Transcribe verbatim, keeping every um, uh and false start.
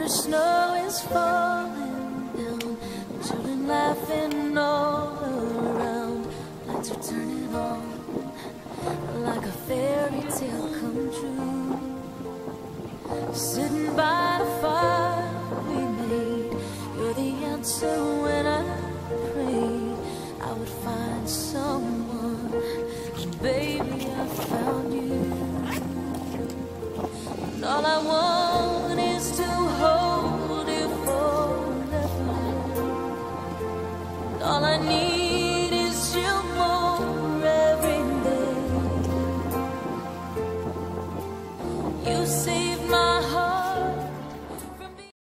snow is falling down, children laughing all around, lights are turning on, like a fairy tale come true. Sitting by the fire,